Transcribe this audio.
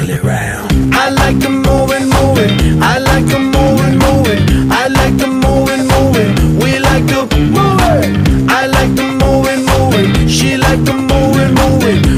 circle it round. I like to move it, move it. I like to move it, move it. I like to move it, move it. We like to move it. I like to move it, move it. She like to move it, move it.